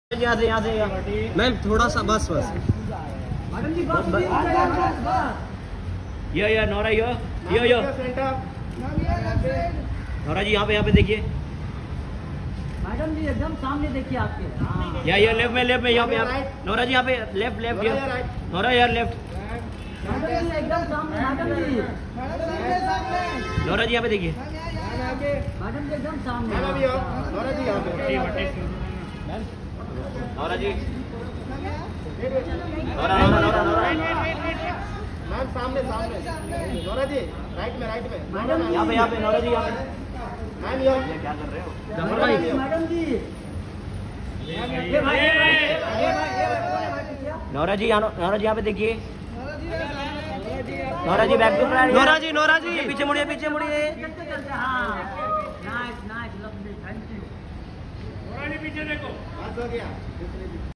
यहाँ से मैम थोड़ा सा बस मैडम जी ये नौरा ये नौरा जी यहाँ पे देखिए मैडम जी एकदम सामने देखिए आपके। ये लेफ्ट में यहाँ पे नौरा जी यहाँ पे लेफ्ट नौरा यार लेफ्ट मैडम जी एकदम सामने। मैडम जी नौरा जी यहाँ पे देखिए मैडम जी एकदम सामने। नौरा जी नौरा मैम सामने नौरा जी राइट में मैडम यहाँ पे नौरा जी यहाँ पे मैम ये क्या कर रहे हो मैडम जी नौरा जी यहाँ पे देखिए Nora ji back to Nora ji पीछे मुड़िए हाँ nice nice lovely thank you. पीछे देखो बस हो गया।